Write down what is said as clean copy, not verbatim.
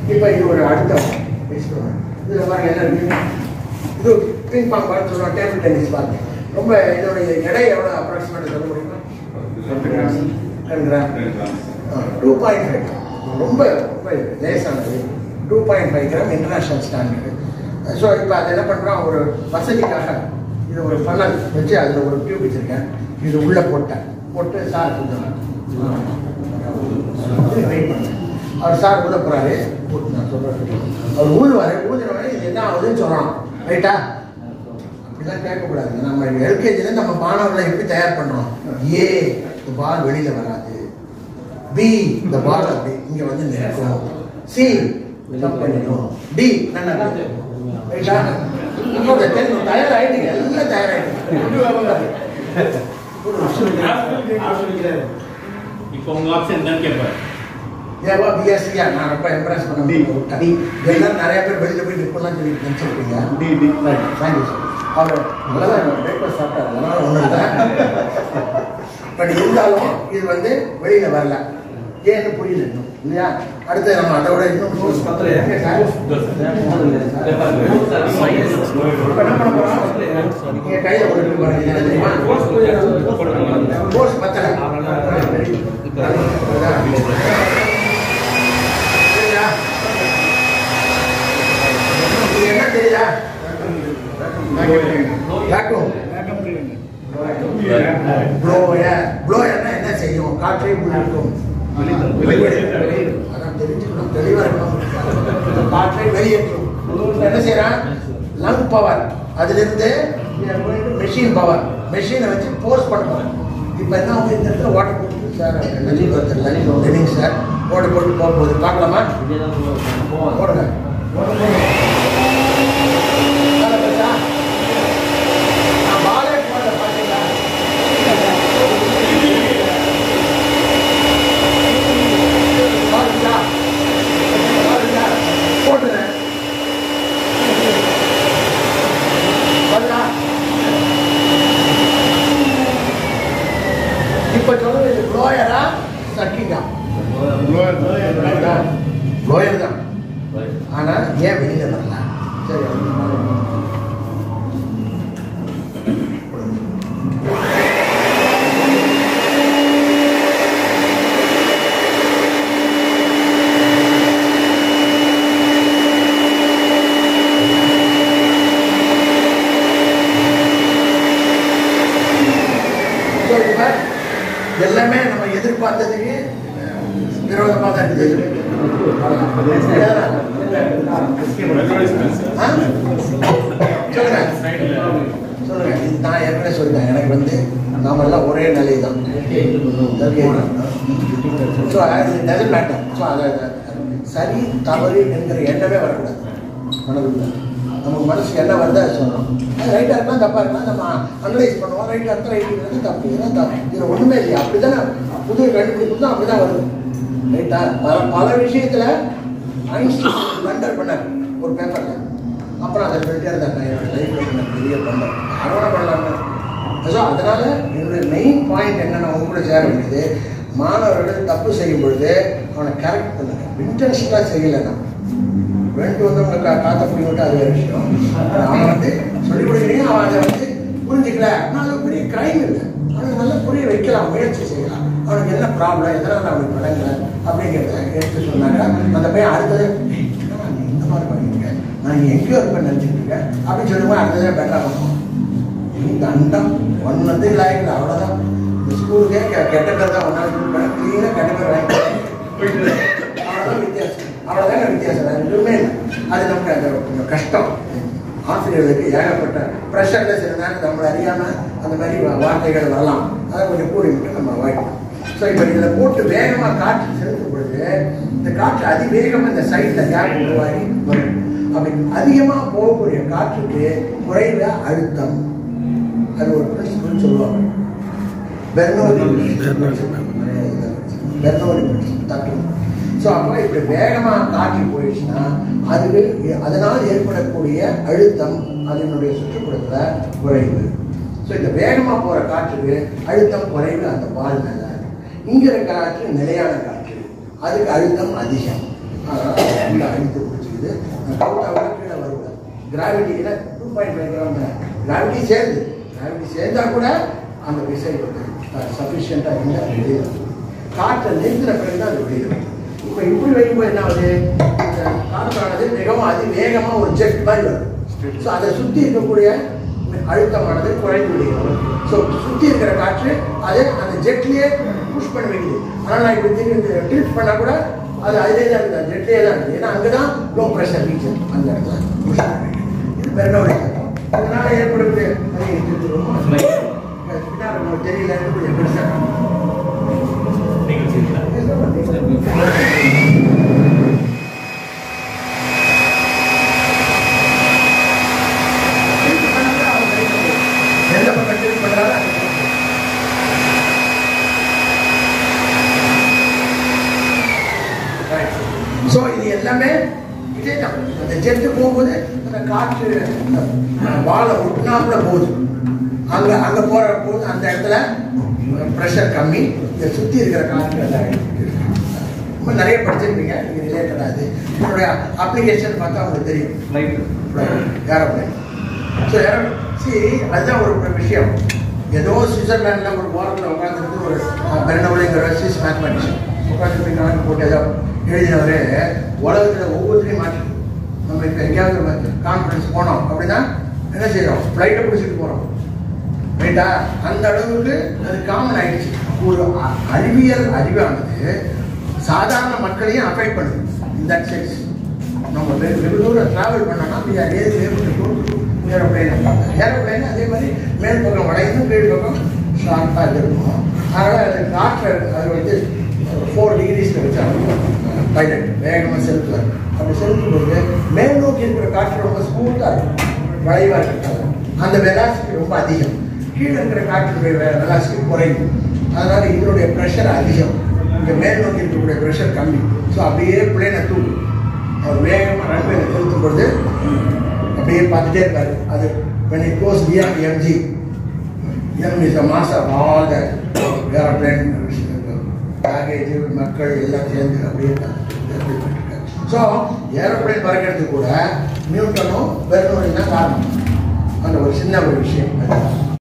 இப்போ இது ஒரு அடுத்த இதில் பாருங்க என்ன இருக்கு, இது பிங் பாங் பால் சொல்லுவோம், டேபிள் டென்னிஸ் பால். ரொம்ப இதோடைய எடை எவ்வளோ அப்ராக்சிமேட்டாக சொல்ல முடியுமா? 10 கிராம் 2.5 ரொம்ப ரொம்ப லேசானது. 2.5 கிராம் இன்டர்நேஷ்னல் ஸ்டாண்டர்டு. ஸோ இப்போ அதை என்ன பண்ணுறோம், ஒரு வசதிக்காக இது ஒரு ஃபனல் வச்சு அதில் ஒரு டியூப் வச்சுருக்கேன், இது உள்ளே போட்டு சார் கொஞ்சம் வெயிட் பண்ணேன். அவர் சார் ஊத போகிறாரு, நான் சொல்கிறேன், அவர் ஊதுவார், ஊதுறவரை இது என்ன ஆகுதுன்னு சொல்லலாம், ரைட்டா? அப்படிலாம் கேட்கக்கூடாது. நம்ம எல்கேஜிலேருந்து நம்ம மாணவர்களை எப்படி தயார் பண்ணுறோம், ஏ இந்த பால் வெளியில் வராது, பி இந்த பால் அப்படி இங்கே வந்து நிற்கும், சி ஜம்ப் பண்ணிடும், டி நல்லா ரைட்டா? தயாராகிட்டீங்க, எல்லாம் தயாராகிட்டீங்க. இப்போ உங்க ஆப்ஷன் தான் கேட்பாரு, ஏவா பிஎஸ்சியா? நான் ரொம்ப இம்ப்ரெஸ் பண்ண விட்டேன். எல்லாரும் நிறைய பேர் வெளியில் போய் நிற்பலாம் சொல்லி நினச்சிருப்பீங்க. Thank you sir. அவர் நல்லதான் பிரேக்ஃபாஸ்ட் சாப்பிட்டாரு, அதனால ஒன்றும் இல்லை. பட் இருந்தாலும் இது வந்து வெளியில் வரல, ஏன்னு புரியல இன்னும் இல்லையா? அடுத்து நம்ம அதை விட இன்னும் கோர்ஸ் பத்தல. நீங்கள் கையில் கொடுத்து பாருங்க, கோர்ஸ் பத்தல. என்ன தெரியுதா? ப்ளோயர்னா என்ன செய்யும்? காற்றை உள்ளிருக்கும், அதான் தெரிஞ்சுக்கணும், தெளிவா இருக்கணும். காற்றை வெளியேற்றும். என்ன செய்யறான்? Lung power. அதுல இருந்து மெஷின் பவர், மெஷினை வச்சு போர்ஸ் பண்ணுவோம். இப்ப என்ன ஆகும், இந்த இடத்துல வாட்டர் போட்டு சார் தெரியல சார், வாட்டர் போட்டு போகும்போது பார்க்கலாமா? போடுங்க. நான் பாலே போட பார்த்தீங்களா? போட்டுறேன். இப்ப சொல்றது இது ப்ளோயரா சக்கிங்கா? ப்ளோயர் தான். ஆனா ஏன் வெளியில வரல? சரி, எல்லாமே நம்ம எதிர்பார்த்ததுக்கு விரோதமாக தான் இருக்குது. சொல்லுங்க. நான் ஏற்கனவே சொல்லிட்டேன், எனக்கு வந்து நாம எல்லாம் ஒரே நிலை தான். சரி தவறு என்கிற எண்ணமே வரக்கூடாது மனதுக்குள்ள. நமக்கு மனசுக்கு என்ன வருதா சொல்லணும். ரைட்டாக இருக்கலாம் தப்பாக இருக்கலாம் நம்ம அனலைஸ் பண்ணுவோம். ரைட்டாக இருந்தால் ரைட்டு தப்பு ஏன்னா இதில் ஒன்றுமே இல்லையா? அப்படி தானே புது கண்டுபிடிப்பு தான், அப்படி தான் வருது. ரைட்டா? பல விஷயத்தில் ஐன்ஸ்டீன் வண்டர் பண்ணார் ஒரு பேப்பரில். அப்புறம் அதை சொல்லிட்டே இருந்தாங்க, என்னோட லைஃப்பில் பண்ண பெரிய பண்ணேன் அரோட பண்ணலான்னு. ஸோ அதனால் என்னுடைய மெயின் பாயிண்ட் என்னென்ன அவங்க கூட சேர வேண்டியது, மாணவர்கள் தப்பு செய்யும் பொழுது அவனை கரெக்ட் பண்ணுங்க. இன்டென்ஷனாக செய்யலைன்னா வேண்டு வந்தவங்க காத்த பிடிக்கிட்டு அது ஒரு விஷயம். அவனை வந்து சொல்லிக் கொடுக்குறீங்க, அவன் அதை வந்து புரிஞ்சுக்கல, ஆனால் அது பெரிய கிரைம் இல்லை. அவனுக்கு நல்லா புரிய வைக்கலாம், முயற்சி செய்யலாம். அவனுக்கு என்ன ப்ராப்ளம், எதனால் அவனுக்கு படங்கலை அப்படிங்கிறத எடுத்து சொன்னாங்க. அந்த பையன் அடுத்தது இந்த மாதிரி பண்ணியிருக்கேன், நான் எங்கேயோ இருப்பேன் நினச்சிட்டு இருக்கேன் அப்படின்னு சொல்லும்போது அடுத்ததே பெட்டராக பண்ணுவோம். இந்த அண்டம் ஒன்று வந்து லாய்க்கல, அவ்வளோதான். இந்த ஸ்கூலுக்கே கெட்ட பேர் தான் ஒன்றால் கிளீனாக கெட்ட பேர் வாங்கி அவ்வளோதான் வித்தியாசம். அவ்வளோதாங்க வித்தியாசம், வேறு எதுவுமே இல்லை. அது நமக்கு அந்த கொஞ்சம் கஷ்டம். ஆசிரியர்களுக்கு ஏகப்பட்ட ப்ரெஷரில் சில நேரம் நம்மளை அறியாமல் அந்த மாதிரி வார்த்தைகள் வரலாம். அதை கொஞ்சம் கூடிவிட்டு நம்ம வாய்க்கணும். ஸோ இப்போ இதில் போட்டு வேகமாக காற்று செலுத்தும் பொழுது இந்த காற்று அதிவேகமாக இந்த சைடில் கேப் உருவாகி வரும். அப்படி அதிகமாக போகக்கூடிய காற்றுக்கு குறைந்த அழுத்தம், அது ஒரு பிரின்சிபல் சொல்லுவாங்க. பெர்னோலி தத்துவம். ஸோ அப்போ இப்படி வேகமாக காற்று போயிடுச்சுன்னா அதுக்கு அதனால் ஏற்படக்கூடிய அழுத்தம் அதனுடைய சுற்றுப்புறத்தில் குறைவு. ஸோ இந்த வேகமாக போகிற காற்றுக்கு அழுத்தம் குறைவு அந்த பால் மேலே. இங்கே இருக்கிற காற்று நிலையான காற்று, அதுக்கு அழுத்தம் அதிகம். உள்ள அழித்து பிடிச்சிக்குது. கவுட்டாக கீழே வருவாங்க. கிராவிட்டி 2.5 கிராம் கிராவிட்டி சேர்ந்து சேர்ந்தால் கூட அந்த விசை வந்து சஃபிஷியண்ட்டாக இருந்தால் வெளியே வரும். காற்றை நிறுத்தின பிறகு தான் அது வெளியே வரும். இப்போ இப்படி வைக்கும்போது என்ன ஆகுது, இந்த காற்றானது மிகவும் அதிவேகமாக ஒரு ஜெட் மாதிரி வரும். ஸோ அதை சுற்றி இருக்கக்கூடிய அழுத்தமானது குறைந்து விடுகிறது. ஸோ சுற்றி இருக்கிற காற்று அது அந்த ஜெட்லேயே புஷ் பண்ணி வைக்குது. ஆனால் நான் இப்படி திரும்பி டில்ட் பண்ணால் கூட அது அதிலே தான் இருக்குது, அந்த ஜெட்லேயே தான் இருக்குது. ஏன்னா அங்கே தான் லோ ப்ரெஷர் ரீச்சர், அந்த இடத்துல புஷ் பண்ணி வைக்குது. இது பெர்னோலிக் சட்டம். இதனால் ஏற்படுது பின்னால் நமக்கு தெரியல, கொஞ்சம் பெருசாக எந்த பக்கம் டில்ட் பண்ணுறாங்க. ஸோ இது எல்லாமே இதே தான். அந்த ஜெட்டு போகும்போது அந்த காற்று வாழை ஒட்டினாப்புல போகுது. அங்கே போகிற போது அந்த இடத்துல ப்ரெஷர் கம்மி, இதை சுற்றி இருக்கிற காற்று எல்லாம் ரொம்ப நிறைய படிச்சிருப்பீங்க. நீங்கள் ரிலேட்டடாக அது என்னுடைய அப்ளிகேஷன் பார்த்தா உங்களுக்கு தெரியும். ஏரோப்ளைன். ஸோ அதுதான் ஒரு விஷயம். ஏதோ சுவிட்சர்லாண்டில் ஒரு வாரத்தில் உட்காந்துருந்து ஒரு பெர்னோலிங்கிற ஸ்விஸ் மேத்தமெட்டிஷியன் உட்காந்து கணக்கு போட்டு ஏதோ எழுதினவர் உலகத்தில் ஒவ்வொருத்தரையும் மாற்றி நம்ம இப்போ எங்கேயாவது கான்ஃபரன்ஸ் போனோம் அப்படின்னா என்ன செய்கிறோம், ஃப்ளைட்டை பிடிச்சிட்டு போகிறோம். ரைட்டா? அந்த அளவுக்கு அது காமன் ஆயிடுச்சு. ஒரு அறிவியல் அறிவானது சாதாரண மக்களையும் அஃபெக்ட் பண்ணுது. இந்த சென்ஸ் நம்ம வெகு தூரம் ட்ராவல் பண்ணோம்னா ஏரோப்ளைன் அதே மாதிரி மேல் பக்கம் வளையணும், கீழ் பக்கம் ஷார்ட்டாக இருக்கும். அதனால் அது காற்று அது வந்து 4 டிகிரிஸில் வச்சாங்க பைலட் வேகமாக செலுத்துவார். அப்படி செலுத்தும் போது மேல் நோக்கி இருக்கிற காற்று ரொம்ப ஸ்மூத்தாக இருக்கும், வளைவாக இருக்காது. அந்த வெலாசிட்டி ரொம்ப அதிகம். கீழே இருக்கிற காற்றுடைய வெலாசிட்டி குறையும். அதனால இதனுடைய ப்ரெஷர் அதிகம், இங்கே மேல் நோக்கி இருக்கக்கூடிய ப்ரெஷர் கம்மி. ஸோ அப்படியே பிளேனை தூக்கும். அவர் வேகமாக ரன்வேல செலுத்தும் பொழுது அப்படியே பார்த்துட்டே இருக்காரு. அது when it goes beyond mg, m is the mass of all the airplane package மக்கள் எல்லாம் சேர்ந்து அப்படியே. ஸோ ஏரோப்ளைன் பறக்கிறதுக்கு கூட நியூட்டனும் பெர்னோலியும் தான் காரணம். அந்த ஒரு சின்ன ஒரு விஷயம்.